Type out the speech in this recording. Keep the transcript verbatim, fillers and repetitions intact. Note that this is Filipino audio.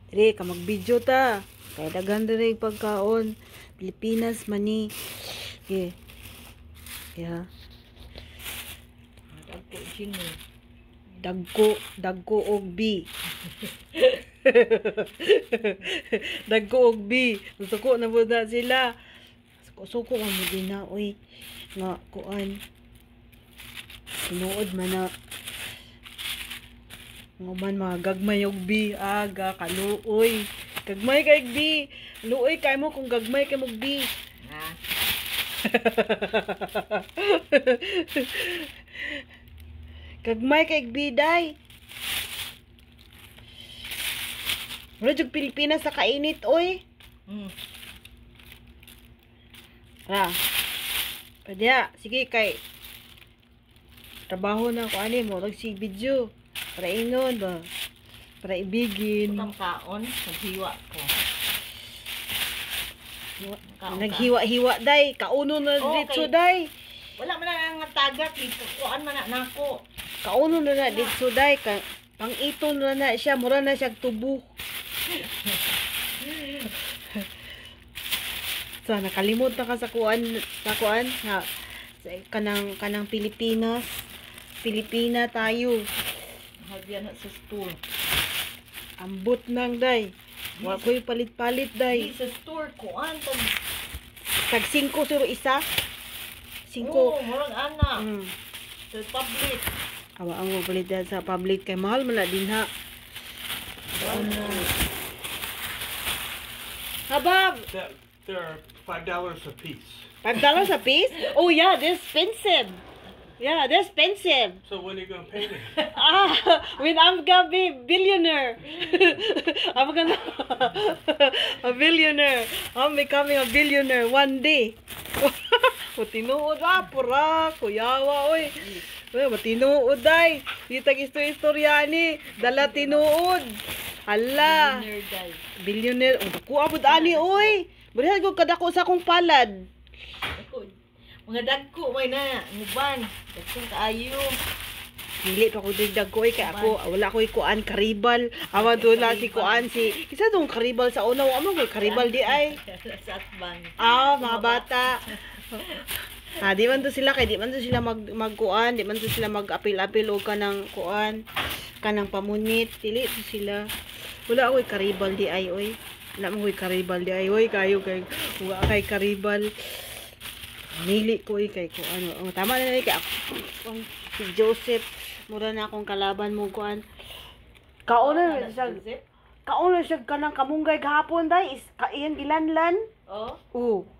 Dire ka mag-video ta. Kaya daghan dire pagkaon. Pilipinas man ni. Okay. Yeah. Dagko chino. Dagko, dagko og B. Dagko og B. Suko na pud na sila. Suko man mo din na oy. Nga kuan. Tinuod man na. Nga man mga gagmay og B. Aga kaluoy. Gagmay kay B. Luoy kay mo kung gagmay kay mo B. Ha. Gagmay kay B day. Wala jud Pilipinas sa kainit oy. Hmm. Ah. Padya, sige kay trabaho na ko ani mo rag si video para ingon ba. Para ibigin. Ang kaon, naghiwa ko. Kaon ka. Naghiwa-hiwa day, kauno na Oh, dito kay- day. Wala man na ang tagak dito. Kuan man na nako. Kauno na na dito day ka pang ito na na siya, mura na siya tubo. So nakalimot na ka sa kuan, sa kuan ha. Sa kanang kanang Pilipinas. Pilipina tayo. Hagyan na sa store. Ambot nang day. Wa ko'y palit-palit Di day. sa store kuan tag. Tag singko suro isa. Oh, Singko. murag ana. Mm. Sa public. Awa ang mo palit dyan sa public kay mahal man na din ha. Ano? Habab, That, they're five dollars a piece. five dollars a piece? Oh yeah, they're expensive. Yeah, they're expensive. So when are you gonna pay me? Ah, when I'm gonna be billionaire. I'm gonna a billionaire. I'm becoming a billionaire one day. O tinuod ah, pura, kuyawa oy. Well, matinuod day. Di tag istorya ni, dala tinuod. Hala, Dinner guy. billionaire. O dako abot ani oy. Burihan ko kadako sa akong palad. Ako, mga dagko may na nguban. Dagko kaayo. Dili pa ko digdag ko eh, kay ako wala ko kuan karibal. Awa dula si kuan si kisa tong karibal sa unaw amo ko karibal di ay. Sa atbang. Ah, mga bata. Ah, di man to sila kay di man to sila mag magkuan, di man to sila mag-apil-apil og kanang kuan, kanang pamunit, dili to sila. Wala ko karibal di ay oy. Wala mo ko karibal di ay oy kayo kay wa kay karibal. Nili ko eh, kay ko ano. Oh, tama na ni kay ako. Ang si Joseph mura na akong kalaban mo kuan. Kauna na siya. Kauna siya kanang kamunggay gahapon day is kaiyang gilanlan. Oh, Oo.